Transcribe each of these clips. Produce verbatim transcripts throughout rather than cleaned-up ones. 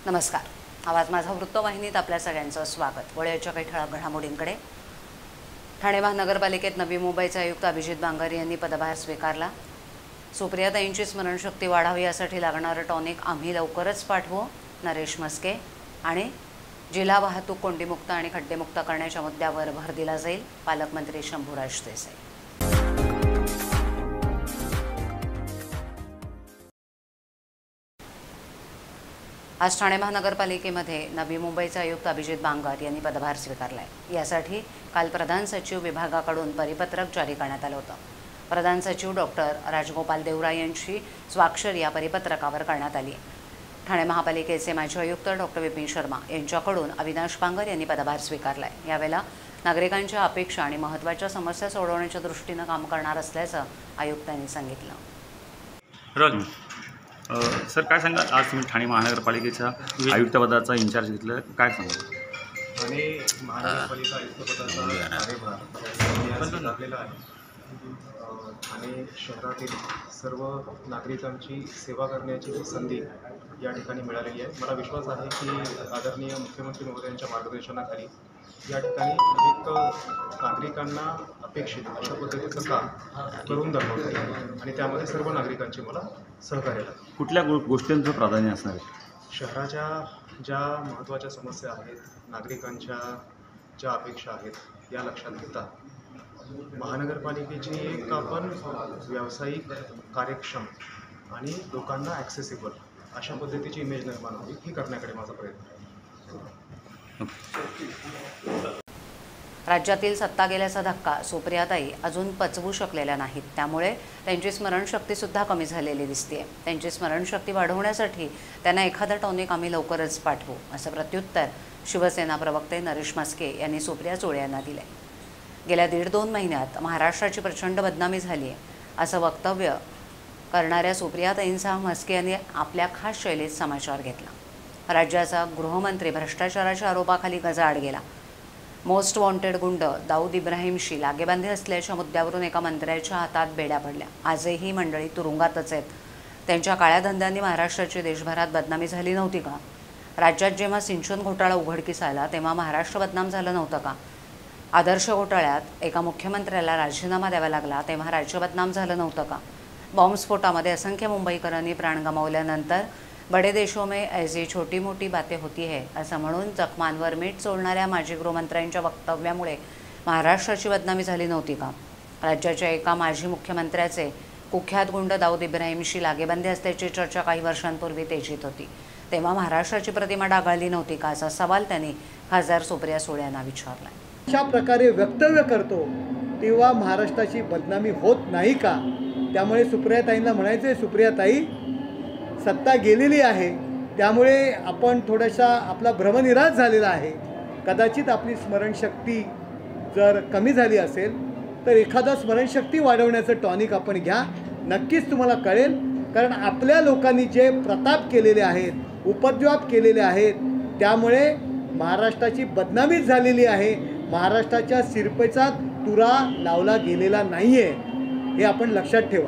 नमस्कार. आवाज माझा वृत्तवाहिनीत आपल्या सगळ्यांचं स्वागत. वळ्याच्या काही ठळक घडामोडींकडे. ठाणे महानगरपालिकेत नवी मुंबईचे आयुक्त अभिजित बांगर यांनी पदभार स्वीकारला. सुप्रियाताईंची स्मरणशक्ती वाढावी यासाठी लागणारं टॉनिक आम्ही लवकरच पाठवू. नरेश म्हस्के. आणि जिल्हा वाहतूक कोंडीमुक्त आणि खड्डेमुक्त करण्याच्या मुद्द्यावर भर दिला जाईल. पालकमंत्री शंभूराज देसाई. आज ठाणे महानगरपालिकेमध्ये नवी मुंबईचे आयुक्त अभिजित बांगर यांनी पदभार स्वीकारला आहे. यासाठी काल प्रधान सचिव विभागाकडून परिपत्रक जारी करण्यात आलं होतं. प्रधान सचिव डॉक्टर राजगोपाल देवरा यांची स्वाक्षरी या परिपत्रकावर करण्यात आली. ठाणे महापालिकेचे माजी आयुक्त डॉक्टर विपिन शर्मा यांच्याकडून अविनाश बांगर यांनी पदभार स्वीकारला आहे. यावेळेला नागरिकांच्या अपेक्षा आणि महत्त्वाच्या समस्या सोडवण्याच्या दृष्टीनं काम करणार असल्याचं आयुक्तांनी सांगितलं. सर, काय सांगा, आज तुम्ही ठाणे महानगरपालिकेच्या आयुक्तपदाचा इन्चार्ज घेतलं, काय सांगा? ठाणे महानगरपालिका आयुक्तपदाचा कार्यभार स्वीकारलेला आहे. ठाणे शहरातील सर्व नागरिकांची सेवा करण्याची जी संधी या ठिकाणी मिळालेली आहे. मला विश्वास आहे की आदरणीय मुख्यमंत्री महोदयांच्या मार्गदर्शनाखाली या ठिकाणी एक नागरिकांना अपेक्षित अशा पद्धतीचं काम करून दाखवलं आहे आणि त्यामध्ये सर्व नागरिकांची मला सहकार्य लागेल. कुठल्या गो गोष्टींचं प्राधान्य असणार आहे? शहराच्या ज्या महत्त्वाच्या समस्या आहेत, नागरिकांच्या ज्या अपेक्षा आहेत, या लक्षात घेता महानगरपालिकेची एक आपण व्यावसायिक, कार्यक्षम आणि लोकांना ॲक्सेसिबल अशा पद्धतीची इमेज निर्माण व्हावी, ही करण्याकडे माझा प्रयत्न आहे. राज्यातील सत्ता गेल्याचा धक्का सुप्रियाताई अजून पचवू शकलेल्या नाहीत. त्यामुळे त्यांची स्मरणशक्तीसुद्धा कमी झालेली दिसते. त्यांची स्मरणशक्ती वाढवण्यासाठी त्यांना एखादा टॉनिक आम्ही लवकरच पाठवू, असं प्रत्युत्तर शिवसेना प्रवक्ते नरेश म्हस्के यांनी सुप्रिया सुळे यांना दिले. गेल्या दीड दोन महिन्यात महाराष्ट्राची प्रचंड बदनामी झाली आहे, असं वक्तव्य करणाऱ्या सुप्रियाताईंचा म्हस्के यांनी आपल्या खास शैलीत समाचार घेतला. राज्याचा गृहमंत्री भ्रष्टाचाराच्या आरोपाखाली गजाआड गेला. मोस्ट वॉन्टेड गुंड दाऊद इब्राहिमशी लागेबांधे असल्याच्या मुद्द्यावरून एका मंत्र्याच्या हातात बेड्या पडल्या. आजही मंडळी तुरुंगातच आहेत. त्यांच्या काळ्या धंद्यांनी महाराष्ट्राची देशभरात बदनामी झाली नव्हती का? राज्यात जेव्हा सिंचन घोटाळा उघडकीस आला तेव्हा महाराष्ट्र बदनाम झालं नव्हतं का? आदर्श घोटाळ्यात एका मुख्यमंत्र्याला राजीनामा द्यावा लागला तेव्हा राज्य बदनाम झालं नव्हतं का? बॉम्बस्फोटामध्ये असंख्य मुंबईकरांनी प्राण गमावल्यानंतर बडे देशों में ऐसी छोटी मोठी बातें होती है असं म्हणून जखमांवर मीठ चोळणाऱ्या माजी गृहमंत्र्यांच्या वक्तव्यामुळे महाराष्ट्राची बदनामी झाली नव्हती का? राज्याच्या एका माजी मुख्यमंत्र्याचे कुख्यात गुंड दाऊद इब्राहिमशी लागेबांधे असल्याची चर्चा काही वर्षांपूर्वी तेजीत होती. तेव्हा महाराष्ट्राची प्रतिमा डागाळली नव्हती का, असा सवाल त्यांनी खासदार सुप्रिया सुळे यांना विचारला. अशा प्रकारे वक्तव्य करतो तेव्हा महाराष्ट्राची बदनामी होत नाही का? त्यामुळे सुप्रियाताईंना म्हणायचे, सुप्रियाताई सत्ता गेलेली आहे, त्यामुळे आपण थोडासा आपला भ्रमनिरास झालेला आहे. कदाचित आपली स्मरणशक्ती जर कमी झाली असेल तर एखादा स्मरणशक्ती वाढवण्याचं टॉनिक आपण घ्या, नक्कीच तुम्हाला कळेल. कारण आपल्या लोकांनी जे प्रताप केलेले आहेत, उपद्व्याप केलेले आहेत, त्यामुळे महाराष्ट्राची बदनामीच झालेली आहे. महाराष्ट्राच्या सिरपेचा तुरा लावला गेलेला नाही आहे, हे आपण लक्षात ठेवा.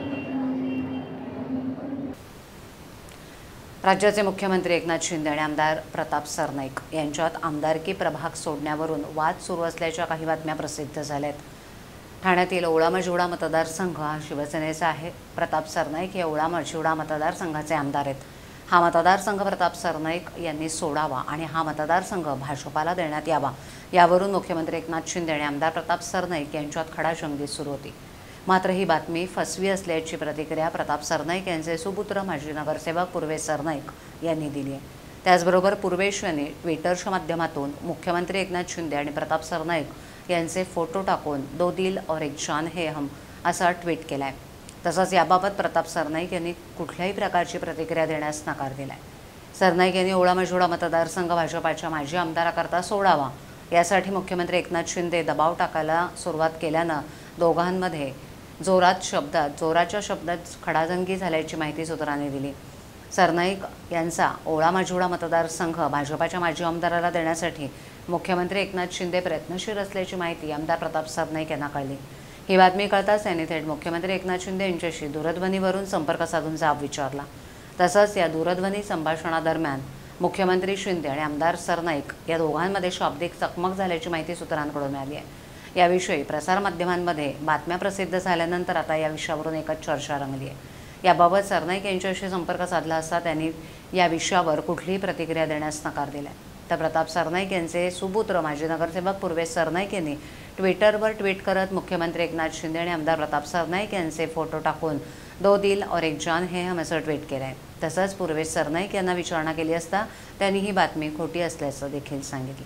राज्याचे मुख्यमंत्री एकनाथ शिंदे आणि आमदार प्रताप सरनाईक यांच्यात आमदारकी प्रभाग सोडण्यावरून वाद सुरू असल्याच्या काही बातम्या प्रसिद्ध झाल्यात. ठाण्यातील ओवळा मजिवडा मतदारसंघ हा शिवसेनेचा आहे. प्रताप सरनाईक हे ओवळा मजिवडा मतदारसंघाचे आमदार आहेत. हा मतदारसंघ प्रताप सरनाईक यांनी सोडावा आणि हा मतदारसंघ भाजपाला देण्यात यावा, यावरून मुख्यमंत्री एकनाथ शिंदे आणि आमदार प्रताप सरनाईक यांच्यात खडाजंगी सुरू होती. मात्र ही बातमी फसवी असल्याची प्रतिक्रिया प्रताप सरनाईक यांचे सुपुत्र माजी नगरसेवक पूर्वेश सरनाईक यांनी दिली आहे. त्याचबरोबर पूर्वेश यांनी ट्विटरच्या माध्यमातून मुख्यमंत्री एकनाथ शिंदे आणि प्रताप सरनाईक यांचे फोटो टाकून दो दिल और एक जान है हम असा ट्विट केला आहे. तसंच याबाबत प्रताप सरनाईक यांनी कुठल्याही प्रकारची प्रतिक्रिया देण्यास नकार दिला आहे. सरनाईक यांनी ओवळा मजिवडा मतदारसंघ भाजपाच्या माजी आमदाराकरता सोडावा यासाठी मुख्यमंत्री एकनाथ शिंदे दबाव टाकायला सुरुवात केल्यानं दोघांमध्ये जोरात शब्दात जोराच्या शब्दात खडाजंगी झाल्याची माहिती सूत्रांनी दिली. सरनाईक यांचा ओवळा मजिवडा मतदारसंघ भाजपाच्या माजी आमदाराला देण्यासाठी मुख्यमंत्री एकनाथ शिंदे प्रयत्नशील असल्याची माहिती आमदार प्रताप सरनाईक यांना कळली. ही बातमी कळताच त्यांनी थेट मुख्यमंत्री एकनाथ शिंदे यांच्याशी दूरध्वनीवरून संपर्क साधून जाब विचारला. तसंच या दूरध्वनी संभाषणादरम्यान मुख्यमंत्री शिंदे आणि आमदार सरनाईक या दोघांमध्ये शाब्दिक चकमक झाल्याची माहिती सूत्रांकडून मिळाली आहे। याविषयी प्रसारमाध्यमांमध्ये बातम्या प्रसिद्ध झाल्यानंतर आता या विषयावरून एकच चर्चा रंगली आहे। याबाबत सरनाईक यांच्याशी संपर्क साधला असता त्यांनी या विषयावर कुठलीही प्रतिक्रिया देण्यास नकार दिला। तर प्रताप सरनाईक यांचे सुपुत्र माजी नगरसेवक पूर्वेश सरनाईक यांनी ट्विटरवर ट्विट करत मुख्यमंत्री एकनाथ शिंदे आणि आमदार प्रताप सरनाईक यांचे फोटो टाकून दो दिल और एक जान है हम असं ट्विट केलं आहे। तसंच पूर्वेश सरनाईक यांना विचारणा केली असता त्यांनी ही बातमी खोटी असल्याचं देखील सांगितलं।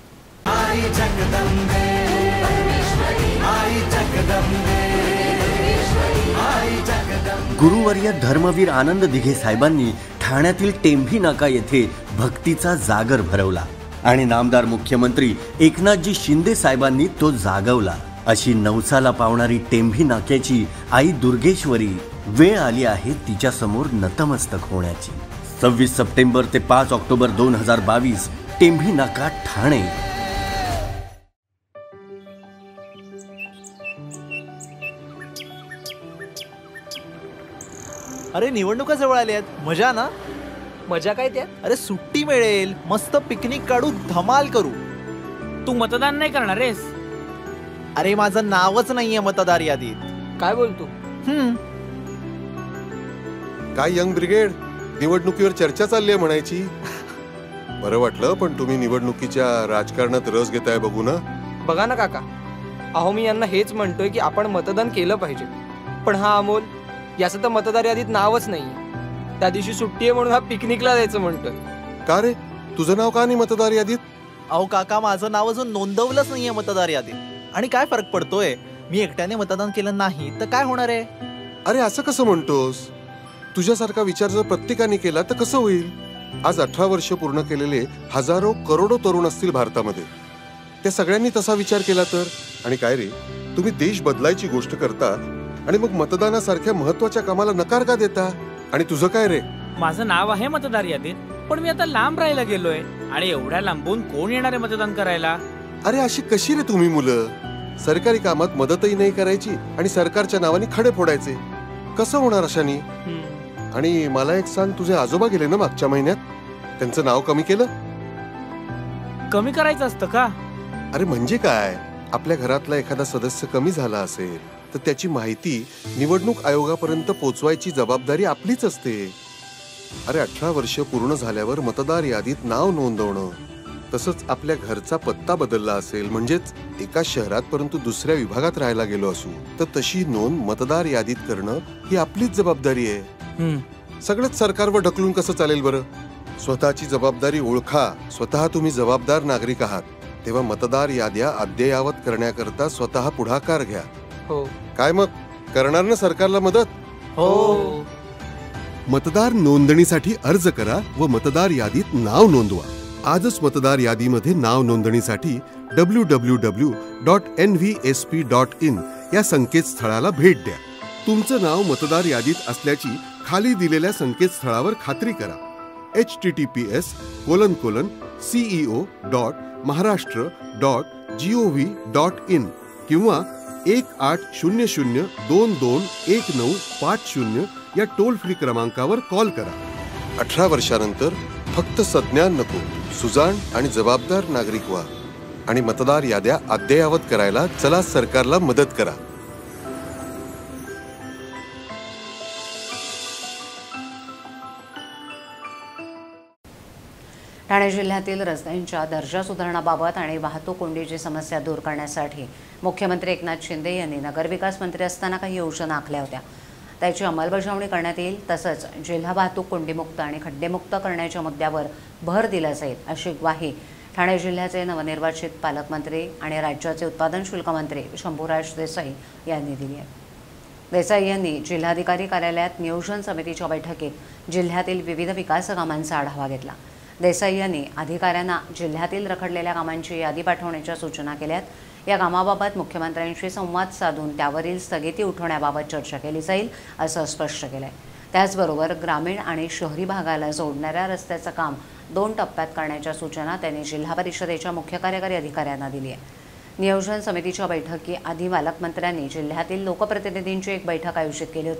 गुरुवर्य धर्मवीर आनंद दिघे साहेबांनी ठाण्यातील टेंभी नाका येथे भक्तीचा जागर भरवला आणि नामदार मुख्यमंत्री एकनाथजी शिंदे साहेबांनी तो जागवला। अशी नवसाला पावणारी टेंभी नाक्याची आई दुर्गेश्वरी वेळ आली आहे तिच्या समोर नतमस्तक होण्याची। सव्वीस सप्टेंबर ते पाच ऑक्टोबर दोन हजार बावीस टेंभी नाका ठाणे। अरे निवडणुका जवळ आल्यात, मजा ना? मजा काय त्यात? अरे सुट्टी मिळेल, मस्त पिकनिक काढू, धमाल करू। तू मतदान नाही करणार आहेस? अरे माझं नावच नाहीये मतदार यादीत। काय बोलतो? हम्म काय यंग ब्रिगेड, निवडणुकीवर चर्चा चालली आहे म्हणायची। बरं वाटलं, पण तुम्ही निवडणुकीच्या राजकारणात रस घेताय बघू ना। बघा ना काका, अहो मी यांना हेच म्हणतोय की आपण मतदान केलं पाहिजे, पण हा अमोल याचं तर मतदार यादीत नावच नाहीये। त्या दिवशी सुट्टी आहे म्हणून हा पिकनिकला जायचं म्हणतोय। का रे, तुझं नाव का नाही मतदार यादीत? अहो काका, माझं नाव अजून नोंदवलंच नाहीये मतदार यादीत। आणि काय फरक पडतोय, मी एकट्याने मतदान केलं नाही तर काय होणार आहे? अरे असं कसं म्हणतोस? तुझ्यासारखा विचार जर प्रत्येकाने केला तर कसं होईल? आज अठरा वर्ष पूर्ण केलेले हजारो करोडो तरुण असतील भारतामध्ये, त्या सगळ्यांनी तसा विचार केला तर? आणि काय रे, तुम्ही देश बदलायची गोष्ट करता आणि मग मतदानासारख्या महत्वाच्या कामाला नकार का देता? आणि तुझं काय रे? माझं नाव आहे मतदार यादीत, पण मी आता लांब राहायला गेलोय आणि एवढ्या लांबून कोण येणार आहे मतदान करायला? अरे अशी कशी रे तुम्ही मुलं? सरकारी कामात मदतही नाही करायची आणि सरकारच्या नावाने खडे फोडायचे, कसं होणार अशानी? आणि मला एक सांग, तुझे आजोबा गेले ना मागच्या महिन्यात, त्यांचं नाव कमी केलं? कमी करायचं असतं का? अरे म्हणजे काय, आपल्या घरातला एखादा सदस्य कमी झाला असेल तर त्याची माहिती निवडणूक आयोगापर्यंत पोहोचवायची जबाबदारी आपलीच असते। अरे अठरा वर्ष पूर्ण झाल्यावर मतदार यादीत नाव नोंदवणं, तसंच आपल्या घरचा पत्ता बदलला असेल, म्हणजेच एका शहरात परंतु दुसऱ्या विभागात राहायला गेलो असू तर तशी नोंद मतदार यादीत करणं ही आपलीच जबाबदारी आहे। सगळंच सरकारवर ढकलून कसं चालेल बरं? स्वतःची जबाबदारी ओळखा। स्वतः तुम्ही जबाबदार नागरिक आहात, तेव्हा मतदार याद्या अद्ययावत करण्याकरता स्वतः पुढाकार घ्या। हो काय मग, करणार ना सरकारला मदत? हो। मतदार नोंदणीसाठी अर्ज करा व मतदार यादीत नाव नोंदवा। आजच मतदार यादीमध्ये नाव नोंदणीसाठी W W W dot N V S P dot in या संकेतस्थळाला भेट द्या। तुमचं नाव मतदार यादीत असल्याची खाली दिलेल्या संकेतस्थळावर खात्री करा। H T T P S colon colon CEO dot Maharashtra dot G O V dot in किंवा एक आठ शून्य शून्य दोन दोन एक नऊ पाच शून्य या टोल फ्री क्रमांकावर कॉल करा। अठरा वर्षानंतर फक्त संज्ञान नको, सुजाण आणि जबाबदार नागरिक व्हा आणि मतदार याद्या अद्ययावत करायला चला सरकारला मदत करा। ठाणे जिल्ह्यातील रस्त्यांच्या दर्जा सुधारणाबाबत आणि वाहतूक कोंडीची समस्या दूर करण्यासाठी मुख्यमंत्री एकनाथ शिंदे यांनी नगरविकास मंत्री असताना काही योजना आखल्या होत्या, त्याची अंमलबजावणी करण्यात येईल। तसंच जिल्हा वाहतूक कोंडीमुक्त आणि खड्डेमुक्त करण्याच्या मुद्द्यावर भर दिला जाईल, अशी ग्वाही ठाणे जिल्ह्याचे नवनिर्वाचित पालकमंत्री आणि राज्याचे उत्पादन शुल्क मंत्री शंभूराज देसाई यांनी दिली आहे। देसाई यांनी जिल्हाधिकारी कार्यालयात नियोजन समितीच्या बैठकीत जिल्ह्यातील विविध विकास कामांचा आढावा घेतला। देसाई यांनी अधिकाऱ्यांना जिल्ह्यातील रखडलेल्या कामांची यादी पाठवण्याच्या सूचना केल्यात। या कामाबाबत मुख्यमंत्र्यांशी संवाद साधून त्यावरील स्थगिती उठवण्याबाबत चर्चा केली जाईल, असं स्पष्ट केलं आहे। त्याचबरोबर ग्रामीण आणि शहरी भागाला जोडणाऱ्या रस्त्याचं काम दोन टप्प्यात करण्याच्या सूचना त्यांनी जिल्हा परिषदेच्या मुख्य कार्यकारी अधिकाऱ्यांना दिली आहे। नियोजन समितीच्या बैठकीआधी पालकमंत्र्यांनी जिल्ह्यातील लोकप्रतिनिधींची एक बैठक आयोजित केली होती।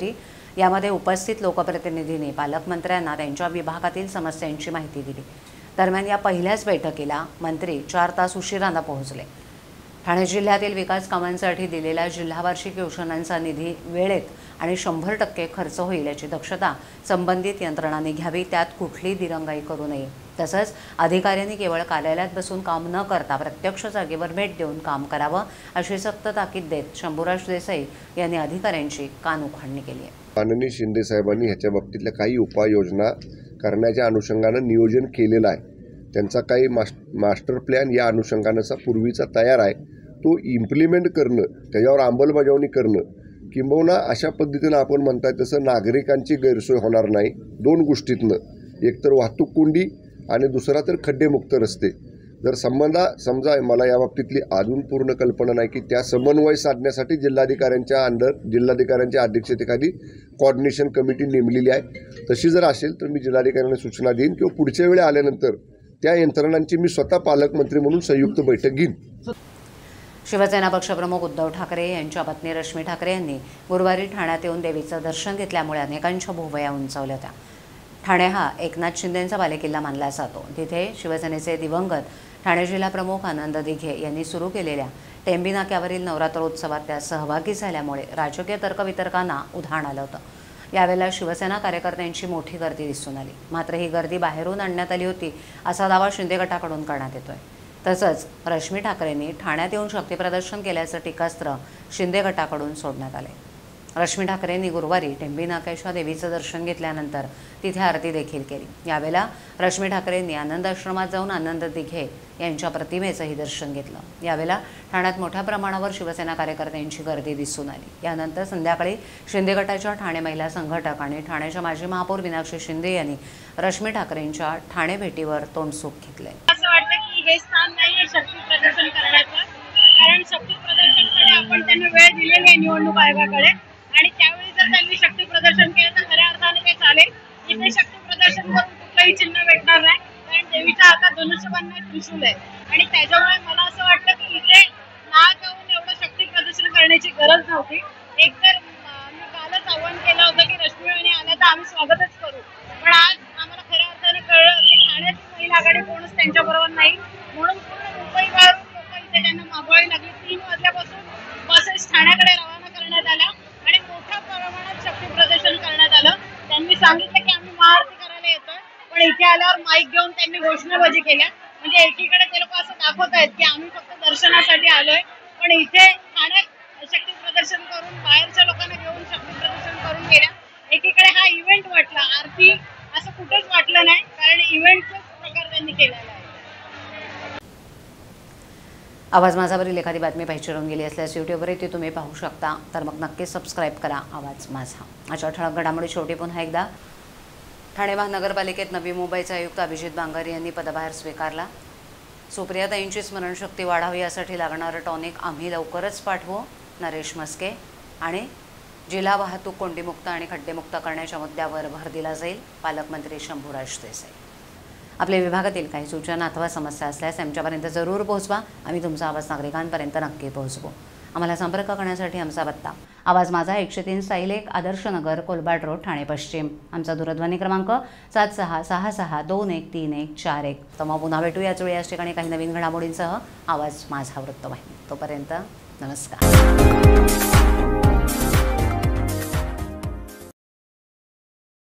यामध्ये उपस्थित लोकप्रतिनिधींनी पालकमंत्र्यांना त्यांच्या विभागातील समस्यांची माहिती दिली। दरम्यान या पहिल्याच बैठकीला मंत्री चार तास उशिराने पोहोचले। ठाणे जिल्ह्यातील विकास कामांसाठी दिलेला जिल्हा वार्षिक योजनांचा निधी वेळेत आणि शंभर टक्के खर्च होईल याची दक्षता संबंधित यंत्रणांनी घ्यावी, त्यात कुठलीही दिरंगाई करू नये। तसंच अधिकाऱ्यांनी केवळ कार्यालयात बसून काम न करता प्रत्यक्ष जागेवर भेट देऊन काम करावं अशी सक्त ताकीद देत शंभूराज देसाई यांनी अधिकाऱ्यांची कानउघाडणी केली आहे। माननीय शिंदे साहेबांनी ह्याच्या बाबतीतल्या काही उपाययोजना करण्याच्या अनुषंगानं नियोजन केलेलं आहे। त्यांचा काही मास्टर प्लॅन या अनुषंगानेचा पूर्वीचा तयार आहे, तो इम्प्लिमेंट करणं, त्याच्यावर अंमलबजावणी करणं, किंबहुना अशा पद्धतीनं आपण म्हणताय तसं नागरिकांची गैरसोय होणार नाही। दोन गोष्टीतनं, एकतर वाहतूक कोंडी आणि दुसरा तर खड्डेमुक्त रस्ते। जर संबंधा समजा मला या बाबतीतली अजून पूर्ण कल्पना नाही की त्या समन्वय साधण्यासाठी जिल्हाधिकाऱ्यांच्या अंडर जिल्हाधिकाऱ्यांच्या अध्यक्षतेखाली कोऑर्डिनेशन कमिटी नेमलेली आहे। तशी जर असेल तर मी जिल्हाधिकाऱ्यांना सूचना देईन किंवा पुढच्या वेळी आल्यानंतर त्या यंत्रणांची मी स्वतः पालकमंत्री म्हणून संयुक्त बैठक घेईन। शिवसेना पक्षप्रमुख उद्धव ठाकरे यांच्या पत्नी रश्मी ठाकरे यांनी गुरुवारी ठाण्यात येऊन देवीचं दर्शन घेतल्यामुळे अनेकांच्या भुवया उंचावल्या होत्या। ठाणे हा एकनाथ शिंदेंचा बालेकिल्ला मानला जातो। तिथे शिवसेनेचे दिवंगत ठाणे जिल्हा प्रमुख आनंद दिघे यांनी सुरू केलेल्या टेंबी नाक्यावरील नवरात्रोत्सवात त्या सहभागी झाल्यामुळे राजकीय तर्कवितर्कांना उधाण आलं होतं। यावेळेला शिवसेना कार्यकर्त्यांची मोठी गर्दी दिसून आली, मात्र ही गर्दी बाहेरून आणण्यात आली होती असा दावा शिंदे गटाकडून करण्यात येतोय। तसंच रश्मी ठाकरेंनी ठाण्यात येऊन शक्तीप्रदर्शन केल्याचं टीकास्त्र शिंदे गटाकडून सोडण्यात आले। रश्मी ठाकरेंनी गुरुवारी टेंबी नाक्याच्या देवीचं दर्शन घेतल्यानंतर तिथे आरती देखील केली। यावेळेला रश्मी ठाकरेंनी आनंद आश्रमात जाऊन आनंद दिघे यांच्या प्रतिमेचंही दर्शन घेतलं। यावेळेला ठाण्यात मोठ्या प्रमाणावर शिवसेना कार्यकर्त्यांची गर्दी दिसून आली। यानंतर संध्याकाळी शिंदे गटाच्या ठाणे महिला संघटक आणि ठाण्याच्या माजी महापौर मीनाक्षी शिंदे यांनी रश्मी ठाकरेंच्या ठाणे भेटीवर तोंडसुख घेतले। असं वाटतं की हे स्थान नाहीये शक्ती प्रदर्शन करण्याचं, कारण शक्ती प्रदर्शनकडे आपण त्यांना वेळ दिलेली आहे निवडणूक आयोगाकडे, आणि त्यावेळी जर त्यांनी शक्ती प्रदर्शन केलं तर खऱ्या अर्थाने ते चालेल। इथे शक्ती प्रदर्शन करून कुठलंही चिन्ह भेटणार नाही, कारण देवीच्या हातात धनुष्यबाण त्रिशूल आहे, आणि त्याच्यामुळे मला असं वाटतं की इथे नाक घेऊन एवढं शक्ती प्रदर्शन करण्याची गरज नव्हती। एकतर मी कालच आव्हान केलं होतं की रश्मीवाहिनी आल्या तर आम्ही स्वागतच करू, पण आज आम्हाला खऱ्या अर्थाने कळलं की ठाण्याची महिला आघाडी कोणच त्यांच्याबरोबर नाही, म्हणून पूर्ण मुंबईवरून लोक इथे त्यांना मागवावी लागली। तीन वाजल्यापासून बसेस ठाण्याकडे रवाना करण्यात आल्या आणि मोठ्या प्रमाणात शक्ती प्रदर्शन करण्यात आलं। त्यांनी सांगितलं की आम्ही महाआरती करायला येतोय, पण इथे आल्यावर माईक घेऊन त्यांनी घोषणाबाजी केल्या। म्हणजे एकीकडे ते लोक असं दाखवत आहेत की आम्ही फक्त दर्शनासाठी आलोय, पण इथे ठाण्यात शक्ती प्रदर्शन करून बाहेरच्या लोकांना घेऊन शक्ती प्रदर्शन करून गेल्या। एकीकडे हा इव्हेंट वाटला, आरती असं कुठेच वाटलं नाही, कारण इव्हेंटचाच प्रकार त्यांनी केलेला आहे। आवाज माझावरील एखादी बातमी पाहिजे राहून गेली असल्यास यूट्यूबवर ती तुम्ही पाहू शकता, तर मग नक्कीच सबस्क्राईब करा आवाज माझा। अशा ठळक घडामोडी शेवटी पुन्हा एकदा, ठाणे महानगरपालिकेत नवी मुंबईचे आयुक्त अभिजित बांगर यांनी पदभार स्वीकारला। सुप्रियाताईंची स्मरणशक्ती वाढावी यासाठी लागणारं टॉनिक आम्ही लवकरच पाठवू, नरेश मस्के। आणि जिल्हा वाहतूक कोंडीमुक्त आणि खड्डेमुक्त करण्याच्या मुद्द्यावर भर दिला जाईल, पालकमंत्री शंभूराज देसाई। आपल्या विभागातील काही सूचना अथवा समस्या असल्यास आमच्यापर्यंत जरूर पोहोचवा, आम्ही तुमचा आवाज नागरिकांपर्यंत नक्की पोहोचवू। आम्हाला संपर्क करण्यासाठी आमचा पत्ता आवाज माझा एकशे तीन साईल एक आदर्श नगर कोलबाड रोड ठाणे पश्चिम, आमचा दूरध्वनी क्रमांक सात सहा सहा सहा दोन एक तीन एक चार एक। तर मग पुन्हा भेटू याच वेळी याच ठिकाणी काही नवीन घडामोडींसह आवाज माझा वृत्तवाहिनी। तोपर्यंत नमस्कार।